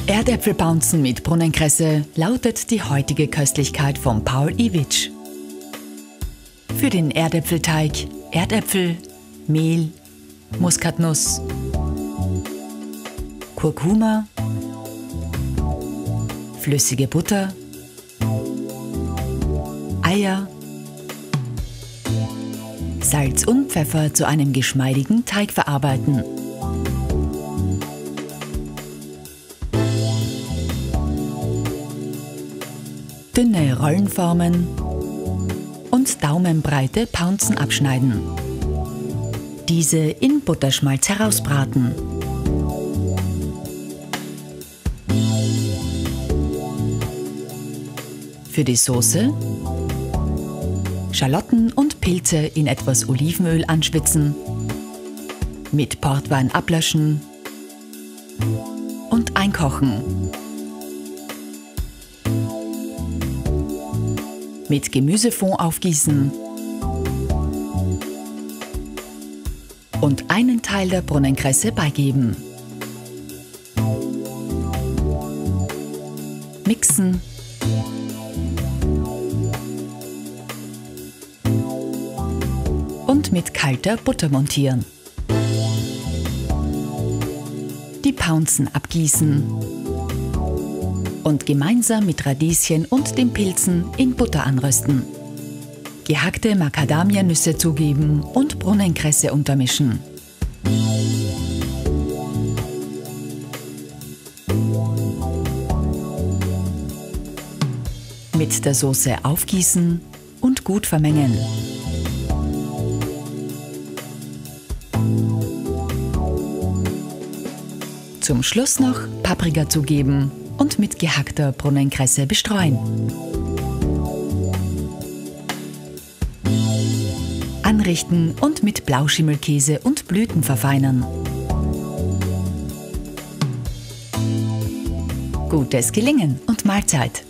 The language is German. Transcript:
Erdäpfelbouncen mit Brunnenkresse lautet die heutige Köstlichkeit von Paul Iwitsch. Für den Erdäpfelteig Erdäpfel, Mehl, Muskatnuss, Kurkuma, flüssige Butter, Eier, Salz und Pfeffer zu einem geschmeidigen Teig verarbeiten. Dünne Rollen formen und daumenbreite Pounzen abschneiden. Diese in Butterschmalz herausbraten. Für die Soße Schalotten und Pilze in etwas Olivenöl anschwitzen, mit Portwein ablöschen und einkochen. Mit Gemüsefond aufgießen und einen Teil der Brunnenkresse beigeben. Mixen und mit kalter Butter montieren. Die Pounzen abgießen und gemeinsam mit Radieschen und den Pilzen in Butter anrösten. Gehackte Macadamianüsse zugeben und Brunnenkresse untermischen. Mit der Soße aufgießen und gut vermengen. Zum Schluss noch Paprika zugeben und mit gehackter Brunnenkresse bestreuen. Anrichten und mit Blauschimmelkäse und Blüten verfeinern. Gutes Gelingen und Mahlzeit!